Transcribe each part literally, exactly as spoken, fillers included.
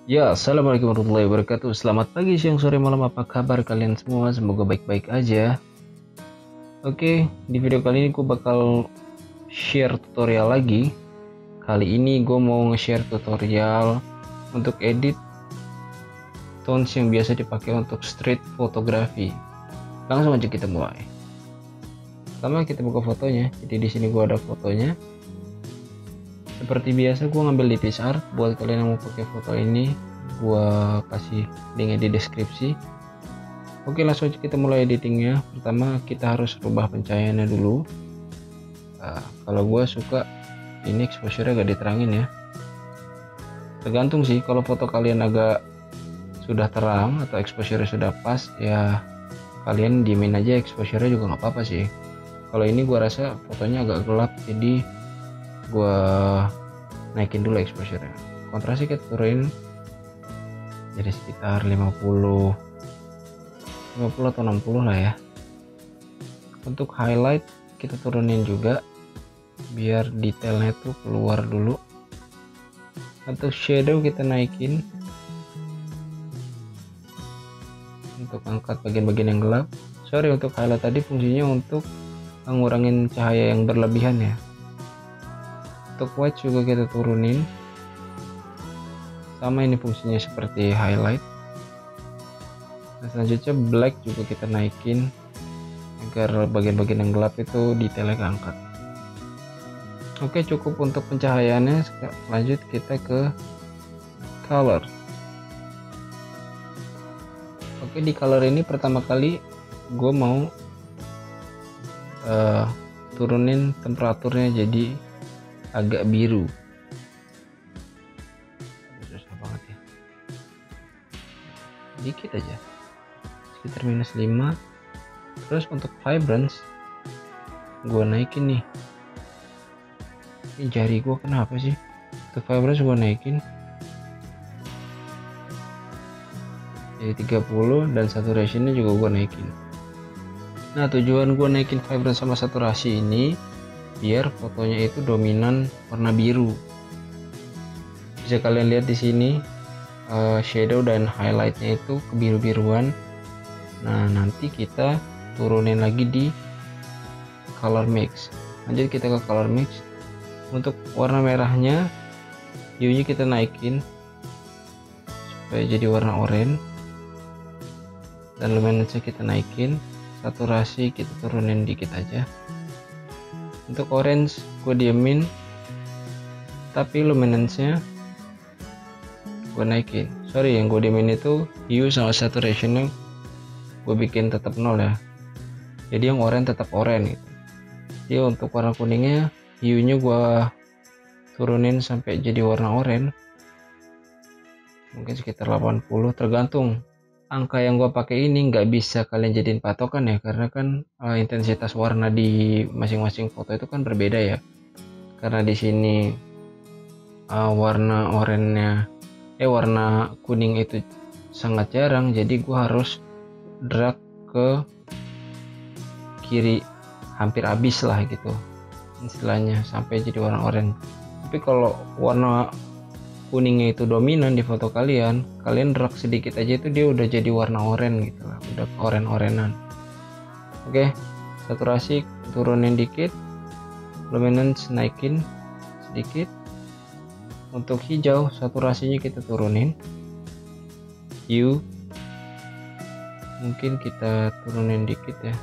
Ya, assalamualaikum warahmatullahi wabarakatuh. Selamat pagi, siang, sore, malam. Apa kabar kalian semua? Semoga baik-baik aja. Oke, di video kali ini gue bakal share tutorial lagi. Kali ini gue mau nge-share tutorial untuk edit tones yang biasa dipakai untuk street photography. Langsung aja kita mulai. Pertama kita buka fotonya. Jadi di sini gue ada fotonya. Seperti biasa gue ngambil di PixArt. Buat kalian yang mau pakai foto ini, gua kasih linknya di deskripsi. Oke, langsung aja kita mulai editingnya. Pertama kita harus rubah pencahayaannya dulu. Nah, kalau gua suka ini exposure agak diterangin ya, tergantung sih. Kalau foto kalian agak sudah terang atau exposure sudah pas, ya kalian diemin aja exposure juga nggak apa-apa sih. Kalau ini gua rasa fotonya agak gelap, jadi gua naikin dulu exposure nya. Kontrasnya kita turunin jadi sekitar lima puluh atau enam puluh lah ya. Untuk highlight kita turunin juga biar detailnya tuh keluar dulu. Untuk shadow kita naikin untuk angkat bagian-bagian yang gelap. Sorry, untuk highlight tadi fungsinya untuk ngurangin cahaya yang berlebihan ya. Untuk white juga kita turunin, sama ini fungsinya seperti highlight. Nah, selanjutnya black juga kita naikin agar bagian-bagian yang gelap itu detailnya keangkat. Oke, cukup untuk pencahayaannya. Lanjut kita ke color. Oke, di color ini pertama kali gue mau uh, turunin temperaturnya jadi agak biru. Susah banget ya, dikit aja, sekitar minus lima. Terus untuk vibrance gue naikin nih. Ini jari gue kenapa sih? Untuk vibrance gue naikin jadi tiga puluh, dan saturationnya juga gue naikin. Nah, tujuan gue naikin vibrance sama saturasi ini biar fotonya itu dominan warna biru. Bisa kalian lihat di sini uh, shadow dan highlightnya itu kebiru-biruan. Nah, nanti kita turunin lagi di color mix. Lanjut kita ke color mix. Untuk warna merahnya, hue-nya kita naikin supaya jadi warna oranye, dan luminance kita naikin. Saturasi kita turunin dikit aja. Untuk orange gue diemin, tapi luminance-nya gue naikin. Sorry, yang gue diemin itu hue sama saturation-nya gue bikin tetap nol ya. Jadi yang oranye tetap oranye gitu. Jadi untuk warna kuningnya, hue-nya gue turunin sampai jadi warna oranye. Mungkin sekitar delapan puluh, tergantung. Angka yang gue pakai ini nggak bisa kalian jadiin patokan ya, karena kan uh, intensitas warna di masing-masing foto itu kan berbeda ya. Karena di sini uh, warna oranye eh warna kuning itu sangat jarang, jadi gue harus drag ke kiri hampir habis lah gitu istilahnya, sampai jadi warna oranye. Tapi kalau warna kuningnya itu dominan di foto kalian, kalian drag sedikit aja itu dia udah jadi warna oranye gitu lah, udah oranye-orenan. Oke, saturasi turunin dikit, luminance naikin sedikit. Untuk hijau saturasinya kita turunin, hue mungkin kita turunin dikit ya,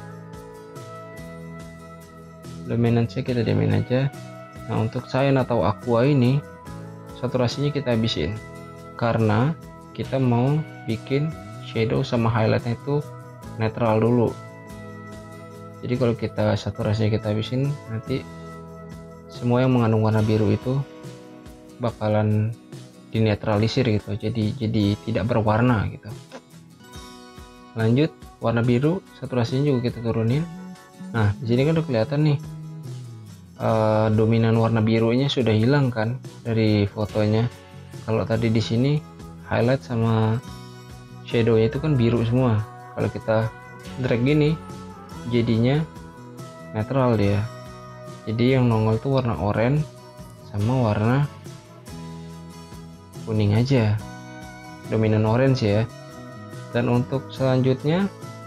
luminance kita diamin aja. Nah, untuk cyan atau aqua ini saturasinya kita habisin karena kita mau bikin shadow sama highlightnya itu netral dulu. Jadi kalau kita saturasinya kita habisin, nanti semua yang mengandung warna biru itu bakalan dinetralisir gitu, jadi jadi tidak berwarna gitu. Lanjut warna biru, saturasinya juga kita turunin. Nah, di sini kan udah kelihatan nih, uh, dominan warna birunya sudah hilang kan dari fotonya. Kalau tadi di sini highlight sama shadownya itu kan biru semua. Kalau kita drag gini, jadinya netral dia. Jadi yang nongol tuh warna oranye sama warna kuning aja. dominan orange ya. Dan untuk selanjutnya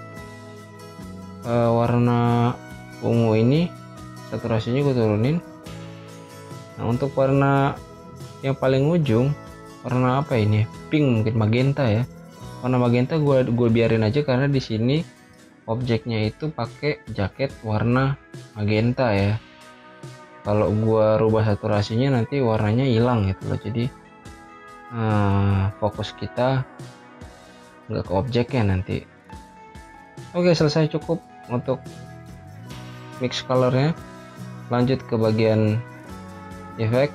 uh, warna ungu ini saturasinya gue turunin. Nah untuk warna yang paling ujung, warna apa ini, pink mungkin magenta ya, warna magenta gue gue biarin aja karena di sini objeknya itu pakai jaket warna magenta ya. Kalau gue rubah saturasinya nanti warnanya hilang gitu loh, jadi uh, fokus kita nggak ke objeknya nanti. Oke, selesai, cukup untuk mix colornya. Lanjut ke bagian efek.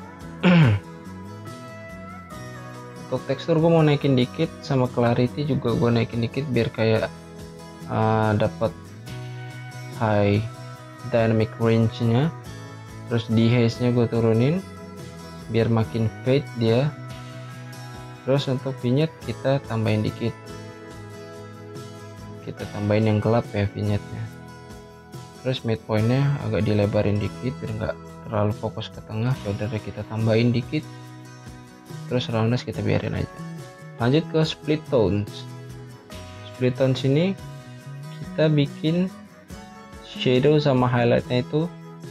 Untuk tekstur gue mau naikin dikit, sama clarity juga gue naikin dikit biar kayak uh, dapat high dynamic range nya. Terus dehaze nya gue turunin biar makin fade dia. Terus untuk vignette kita tambahin dikit, kita tambahin yang gelap ya vignette-nya. Terus midpoint-nya agak dilebarin dikit biar nggak terlalu fokus ke tengah, shadernya kita tambahin dikit. Terus roundness kita biarin aja. Lanjut ke split tones. Split tones ini kita bikin shadow sama highlightnya itu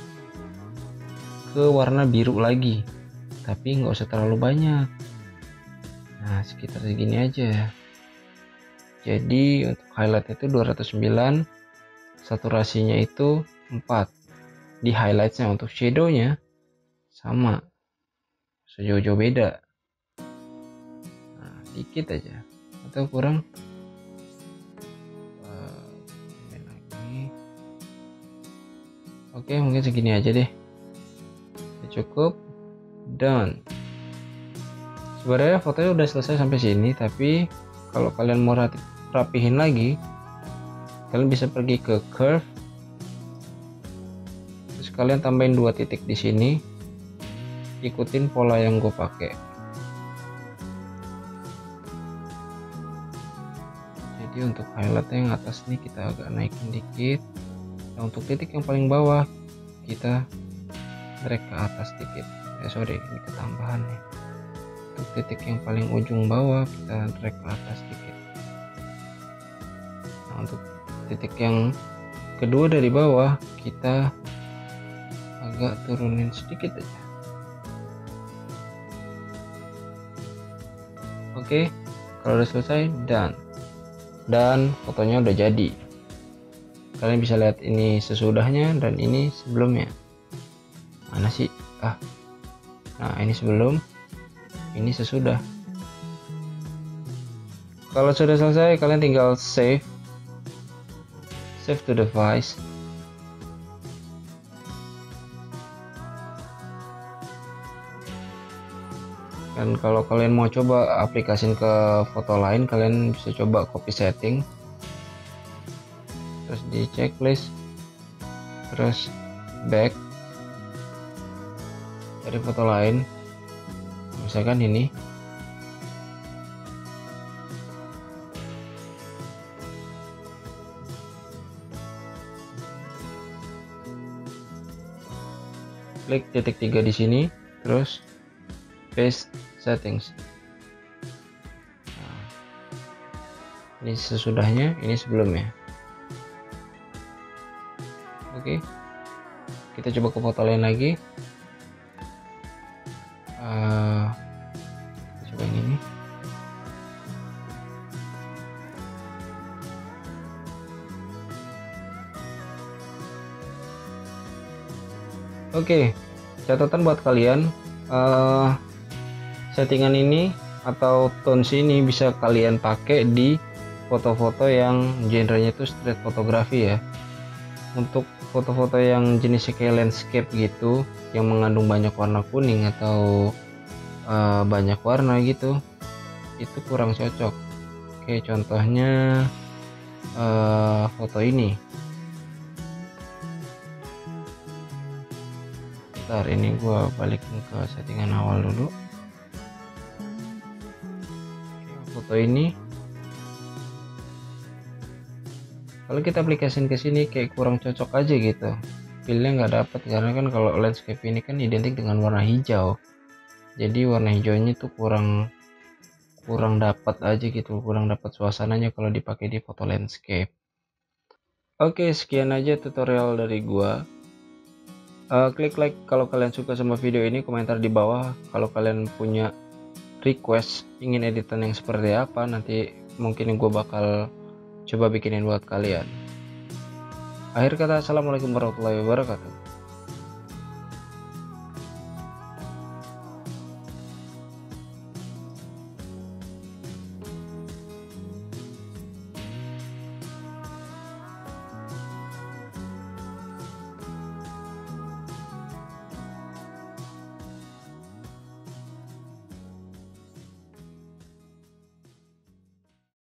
ke warna biru lagi, tapi nggak usah terlalu banyak. Nah sekitar segini aja. Jadi untuk highlight itu dua ratus sembilan, saturasinya itu empat di highlightnya. Untuk shadownya sama, sejauh-jauh beda. Nah, dikit aja atau kurang. Uh, lagi. Oke, mungkin segini aja deh. Cukup, done. Sebenarnya fotonya udah selesai sampai sini, tapi kalau kalian mau rapihin lagi, kalian bisa pergi ke curve, terus kalian tambahin dua titik di sini, ikutin pola yang gue pakai. Jadi untuk highlight yang atas nih kita agak naikin dikit, dan untuk titik yang paling bawah kita drag ke atas dikit. Eh sorry, ini ketambahan nih. Untuk titik yang paling ujung bawah kita drag ke atas dikit. Nah untuk titik yang kedua dari bawah kita agak turunin sedikit aja. Oke, kalau udah selesai, done. Dan fotonya udah jadi. Kalian bisa lihat ini sesudahnya dan ini sebelumnya. Mana sih? Ah, nah ini sebelum, ini sesudah. Kalau sudah selesai, kalian tinggal save, save to device. Dan kalau kalian mau coba aplikasiin ke foto lain, kalian bisa coba copy setting, terus di checklist, terus back dari foto lain, misalkan ini. Klik titik tiga di sini, terus paste settings. Nah, ini sesudahnya, ini sebelumnya. Oke, kita coba ke foto lain lagi. Uh, coba yang ini. Oke, catatan buat kalian, uh, settingan ini atau tones ini bisa kalian pakai di foto-foto yang genrenya itu street fotografi ya. Untuk foto-foto yang jenisnya kayak landscape gitu, yang mengandung banyak warna kuning atau uh, banyak warna gitu, itu kurang cocok. Oke, contohnya uh, foto ini. Bentar, ini gua balikin ke settingan awal dulu. Oke, foto ini kalau kita aplikasiin ke sini kayak kurang cocok aja gitu, feelnya nggak dapet, karena kan kalau landscape ini kan identik dengan warna hijau, jadi warna hijaunya tuh kurang kurang dapat aja gitu, kurang dapat suasananya kalau dipakai di foto landscape. Oke, sekian aja tutorial dari gua. Uh, klik like kalau kalian suka sama video ini, komentar di bawah kalau kalian punya request ingin editan yang seperti apa, nanti mungkin gue bakal coba bikinin buat kalian. Akhir kata, assalamualaikum warahmatullahi wabarakatuh.